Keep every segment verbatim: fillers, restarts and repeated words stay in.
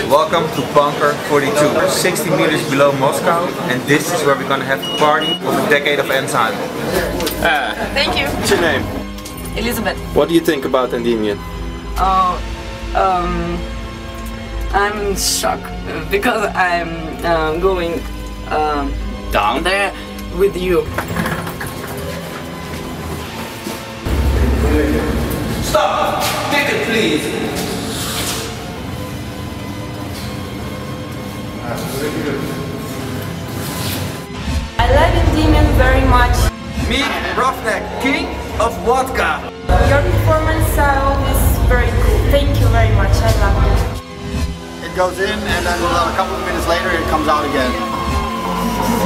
Welcome to Bunker forty-two, sixty meters below Moscow, and this is where we're gonna have the party of the Decade of Enzyme. Uh, Thank you. What's your name? Elizabeth. What do you think about Endymion? Oh, um, I'm shocked because I'm uh, going um, Down there with you. Stop! Ticket, please! I love Endymion very much. Meet Ruffneck, king of vodka! Your performance style is very cool. Thank you very much. I love it. It goes in and then a couple of minutes later it comes out again.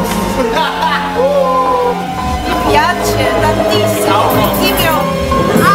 Mi piace tantissimo. Endymion.